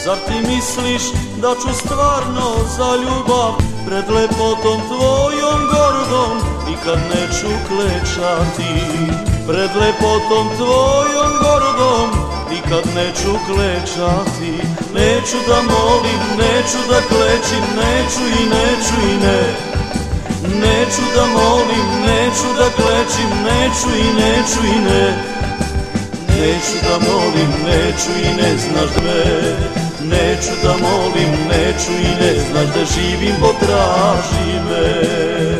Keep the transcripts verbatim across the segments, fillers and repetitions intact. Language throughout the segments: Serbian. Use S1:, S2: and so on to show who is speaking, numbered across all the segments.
S1: Zar ti misliš da ću stvarno za ljubav pred lepotom tvojom gordom nikad neću klečati? Pred lepotom tvojom gordom nikad neću klečati. Neću da molim, neću da klečim, neću i neću i ne. Neću da molim, neću da klečim, neću i neću i ne. Neću da molim, neću i ne znaš me. Neću da molim, neću i ne znaš da živim, potraži me.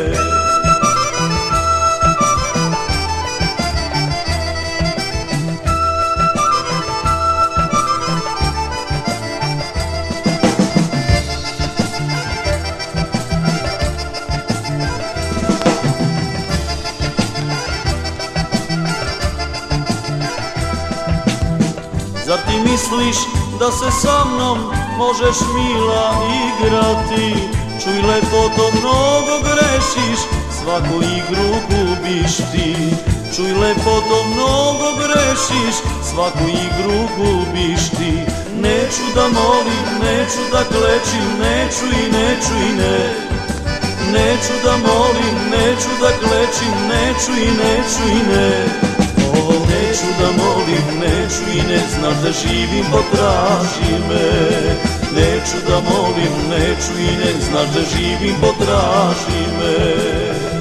S1: Zar ti misliš da se sa mnom možeš mila igrati? Čuj lepoto, mnogo grešiš, svaku igru gubiš ti. Čuj lepoto, mnogo grešiš, svaku igru gubiš ti. Neću da molim, neću da klečim, neću i neću i ne. Neću da molim, neću da klečim, neću i neću i ne. Neću da molim, neću i ne znaš da živim, potraži me. Neću da molim, neću i ne znaš da živim, potraži me.